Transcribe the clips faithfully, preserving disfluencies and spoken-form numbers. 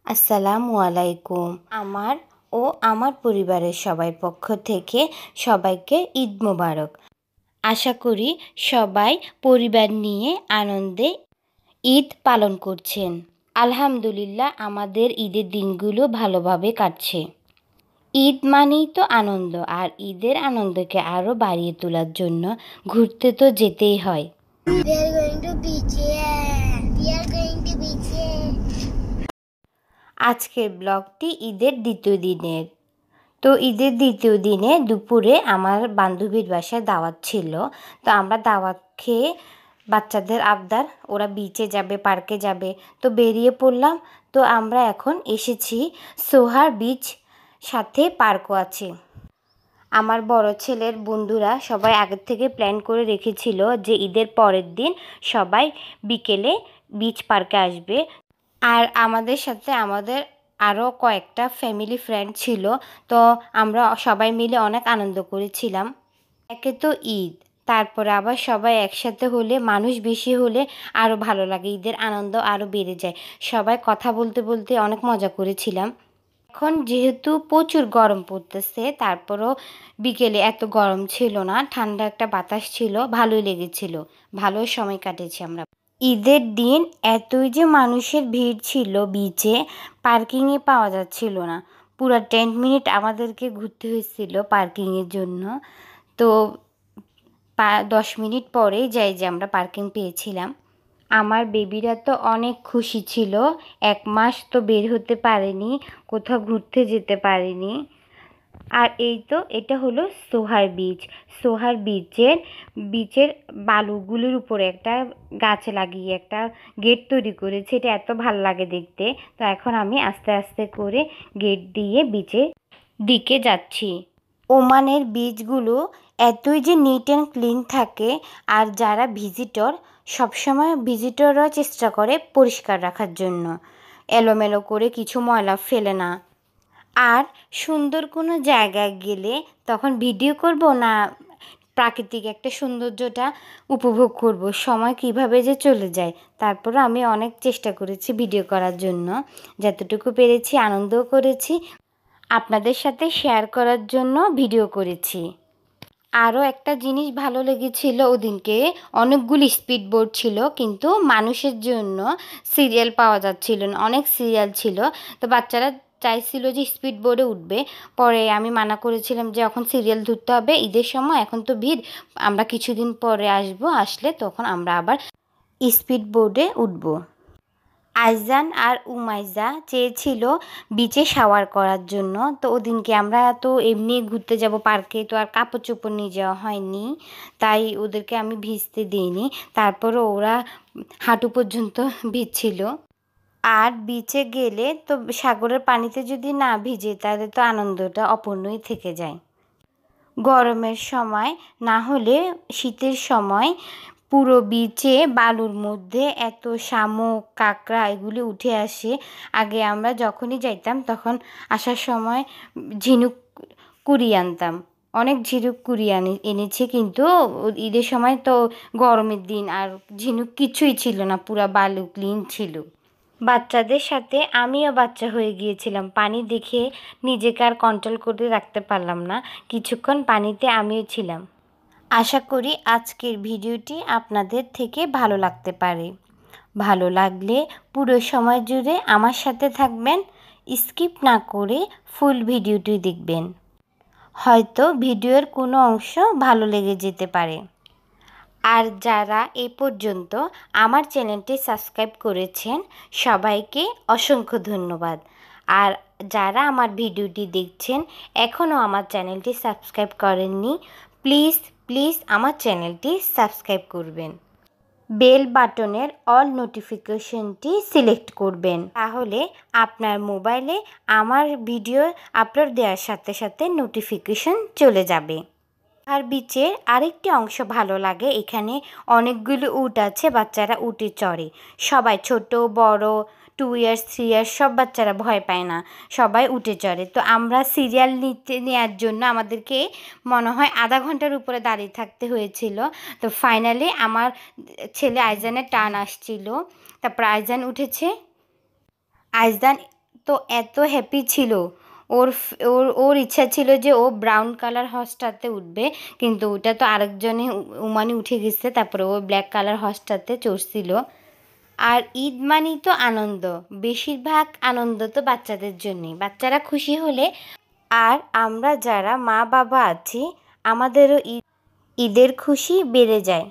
আসসালামু আলাইকুম। আমার ও আমার পরিবারের সবাই পক্ষ থেকে সবাইকে ঈদ মোবারক। আশা করি সবাই পরিবার নিয়ে আনন্দে ঈদ পালন করছেন। আলহামদুলিল্লাহ আমাদের ঈদের দিনগুলো ভালোভাবে কাটছে। ঈদ মানেই তো আনন্দ, আর ঈদের আনন্দকে আরও বাড়িয়ে তোলার জন্য ঘুরতে তো যেতেই হয়। We are going to beach. We are going to beach. আজকের ব্লগটি ঈদের দ্বিতীয় দিনের। তো ঈদের দ্বিতীয় দিনে দুপুরে আমার বান্ধবীর বাসায় দাওয়াত ছিল। তো আমরা দাওয়াত খেয়ে বাচ্চাদের আবদার, ওরা বিচে যাবে, পার্কে যাবে, তো বেরিয়ে পড়লাম। তো আমরা এখন এসেছি সোহার বিচ, সাথে পার্কও আছে। আমার বড় ছেলের বন্ধুরা সবাই আগের থেকে প্ল্যান করে রেখেছিল যে ঈদের পরের দিন সবাই বিকেলে বিচ পার্কে আসবে। আর আমাদের সাথে আমাদের আরও কয়েকটা ফ্যামিলি ফ্রেন্ড ছিল। তো আমরা সবাই মিলে অনেক আনন্দ করেছিলাম। একে তো ঈদ, তারপরে আবার সবাই একসাথে হলে, মানুষ বেশি হলে আরও ভালো লাগে, ঈদের আনন্দ আরও বেড়ে যায়। সবাই কথা বলতে বলতে অনেক মজা করেছিলাম। এখন যেহেতু প্রচুর গরম পড়তেছে, তারপরও বিকেলে এত গরম ছিল না, ঠান্ডা একটা বাতাস ছিল, ভালোই লেগেছিল, ভালো সময় কাটেছি আমরা। ঈদের দিন এতই যে মানুষের ভিড় ছিল বিচে, পার্কিংয়ে পাওয়া যাচ্ছিল না। পুরো টেন মিনিট আমাদেরকে ঘুরতে হয়েছিল পার্কিংয়ের জন্য। তো দশ মিনিট পরেই যাই যে আমরা পার্কিং পেয়েছিলাম। আমার বেবিরা তো অনেক খুশি ছিল। এক মাস তো বের হতে পারেনি, কোথাও ঘুরতে যেতে পারেনি। আর এই তো এটা হলো সোহার বিচ। সোহার বিচের বিচের বালুগুলির উপরে একটা গাছ লাগিয়ে একটা গেট তৈরি করেছে, এটা এত ভালো লাগে দেখতে। তো এখন আমি আস্তে আস্তে করে গেট দিয়ে বিচের দিকে যাচ্ছি। ওমানের বিচগুলো এতই যে নিট অ্যান্ড ক্লিন থাকে, আর যারা ভিজিটর, সবসময় ভিজিটররা চেষ্টা করে পরিষ্কার রাখার জন্য, এলোমেলো করে কিছু ময়লা ফেলে না। আর সুন্দর কোনো জায়গায় গেলে তখন ভিডিও করব না প্রাকৃতিক একটা সৌন্দর্যটা উপভোগ করব, সময় কিভাবে যে চলে যায়। তারপরে আমি অনেক চেষ্টা করেছি ভিডিও করার জন্য, যতটুকু পেরেছি আনন্দও করেছি, আপনাদের সাথে শেয়ার করার জন্য ভিডিও করেছি। আরও একটা জিনিস ভালো লেগেছিল, ওদিনকে অনেকগুলি স্পিড বোট ছিল, কিন্তু মানুষের জন্য সিরিয়াল পাওয়া যাচ্ছিল না, অনেক সিরিয়াল ছিল। তো বাচ্চারা চাইছিল যে স্পিড বোর্ডে উঠবে, পরে আমি মানা করেছিলাম যে এখন সিরিয়াল ধরতে হবে, ঈদের সময় এখন তো ভিড়, আমরা কিছুদিন পরে আসব, আসলে তখন আমরা আবার স্পিড বোর্ডে উঠব। আইজান আর উমাইজা চেয়েছিল বিচে শাওয়ার করার জন্য। তো ওদিনকে আমরা তো এমনি ঘুরতে যাব পার্কে, তো আর কাপড় চোপড় নিয়ে যাওয়া হয়নি, তাই ওদেরকে আমি ভিজতে দিইনি। তারপরে ওরা হাঁটু পর্যন্ত ভিজছিল। আর বিচে গেলে তো সাগরের পানিতে যদি না ভিজে তাহলে তো আনন্দটা অপূর্ণই থেকে যায়। গরমের সময় না হলে শীতের সময় পুরো বিচে বালুর মধ্যে এত শামুক, কাঁকড়া এগুলি উঠে আসে। আগে আমরা যখনই যাইতাম তখন আসার সময় ঝিনুক কুড়িয়ে আনতাম, অনেক ঝিনুক কুড়িয়ে আনি এনেছি কিন্তু ঈদের সময় তো গরমের দিন, আর ঝিনুক কিছুই ছিল না, পুরা বালু ক্লিন ছিল। বাচ্চাদের সাথে আমিও বাচ্চা হয়ে গিয়েছিলাম, পানি দেখে নিজেকে আর কন্ট্রোল করে রাখতে পারলাম না, কিছুক্ষণ পানিতে আমিও ছিলাম। আশা করি আজকের ভিডিওটি আপনাদের থেকে ভালো লাগতে পারে। ভালো লাগলে পুরো সময় জুড়ে আমার সাথে থাকবেন, স্কিপ না করে ফুল ভিডিওটি দেখবেন। হয়তো ভিডিওর কোনো অংশ ভালো লেগে যেতে পারে। আর যারা এ পর্যন্ত আমার চ্যানেলটি সাবস্ক্রাইব করেছেন সবাইকে অসংখ্য ধন্যবাদ। আর যারা আমার ভিডিওটি দেখছেন এখনও আমার চ্যানেলটি সাবস্ক্রাইব করেননি, প্লিজ প্লিজ আমার চ্যানেলটি সাবস্ক্রাইব করবেন। বেল বাটনের অল নোটিফিকেশনটি সিলেক্ট করবেন, তাহলে আপনার মোবাইলে আমার ভিডিও আপলোড দেওয়ার সাথে সাথে নোটিফিকেশন চলে যাবে। আর বিচের আরেকটি অংশ ভালো লাগে, এখানে অনেকগুলো উট আছে, বাচ্চারা উটে চড়ে, সবাই ছোট বড়, টু ইয়ার্স থ্রি ইয়ার্স সব বাচ্চারা ভয় পায় না, সবাই উঠে চড়ে। তো আমরা সিরিয়াল নিতে নেওয়ার জন্য আমাদেরকে মনে হয় আধা ঘন্টার উপরে দাঁড়িয়ে থাকতে হয়েছিল। তো ফাইনালি আমার ছেলে আইজানের টার্ন আসছিল, তারপর আইজান উঠেছে। আইজান তো এত হ্যাপি ছিল, ওর ফ- ওর ওর ইচ্ছা ছিল যে ও ব্রাউন কালার হর্সটাতে উঠবে, কিন্তু ওটা তো আরেকজনে উ- উমানি উঠে গেছে, তারপরে ও ব্ল্যাক কালার হর্সটাতে চড়ছিল। আর ঈদ মানেই তো আনন্দ, বেশিরভাগ আনন্দ তো বাচ্চাদের জন্যই, বাচ্চারা খুশি হলে আর আমরা যারা মা বাবা আছি আমাদেরও ঈদ ঈদের খুশি বেড়ে যায়।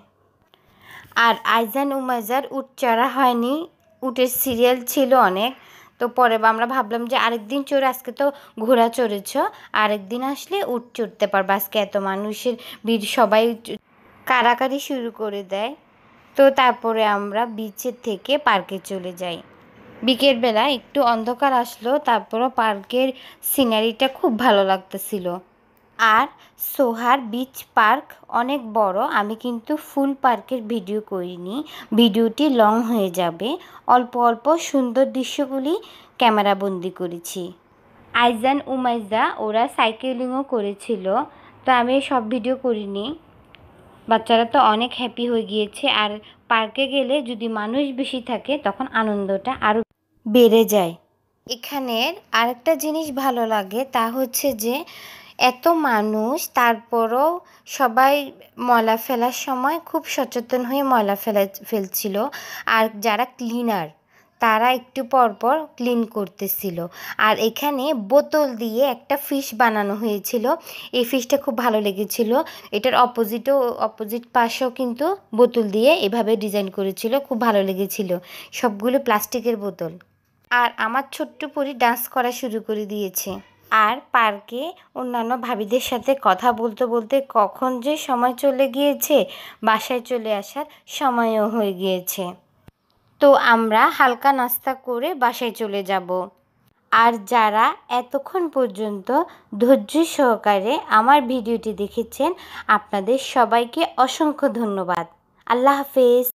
আর আইজান উমাইজার উট চড়া হয়নি, উটের সিরিয়াল ছিল অনেক। তো পরে বা আমরা ভাবলাম যে আরেকদিন চড়ে, আজকে তো ঘোড়া চড়েছ, আরেকদিন আসলে উট চড়তে পারবে, আজকে এত মানুষের ভিড়, সবাই চ- কাড়াকাড়ি শুরু করে দেয়। তো তারপরে আমরা বিচের থেকে পার্কে চলে যাই। বিকেলবেলা একটু অন্ধকার আসলো, তারপরও পার্কের সিনারিটা খুব ভালো লাগতেছিল। আর সোহার বিচ পার্ক অনেক বড়, আমি কিন্তু ফুল পার্কের ভিডিও করিনি, ভিডিওটি লং হয়ে যাবে। অল্প অল্প সুন্দর দৃশ্যগুলি ক্যামেরাবন্দি করেছি। আইজান উমাইজা ওরা সাইকেলিংও করেছিল, তো আমি সব ভিডিও করিনি। বাচ্চারা তো অনেক হ্যাপি হয়ে গিয়েছে। আর পার্কে গেলে যদি মানুষ বেশি থাকে তখন আনন্দটা আরও বেড়ে যায়। এখানের আরেকটা জিনিস ভালো লাগে, তা হচ্ছে যে এত মানুষ, তারপরও সবাই ময়লা ফেলার সময় খুব সচেতন হয়ে ময়লা ফেলা ফেলছিল। আর যারা ক্লিনার তারা একটু পর পর ক্লিন করতেছিল। আর এখানে বোতল দিয়ে একটা ফিশ বানানো হয়েছিল, এই ফিশটা খুব ভালো লেগেছিল। এটার অপোজিটও অপোজিট পাশেও কিন্তু বোতল দিয়ে এভাবে ডিজাইন করেছিল, খুব ভালো লেগেছিল। সবগুলো প্লাস্টিকের বোতল। আর আমার ছোট্ট পরি ডান্স করা শুরু করে দিয়েছে। আর পার্কে অন্যান্য ভাবিদের সাথে কথা বলতে বলতে কখন যে সময় চলে গিয়েছে, বাসায় চলে আসার সময়ও হয়ে গিয়েছে। তো আমরা হালকা নাস্তা করে বাসায় চলে যাব। আর যারা এতক্ষণ পর্যন্ত ধৈর্য সহকারে আমার ভিডিওটি দেখেছেন, আপনাদের সবাইকে অসংখ্য ধন্যবাদ। আল্লাহ হাফেজ।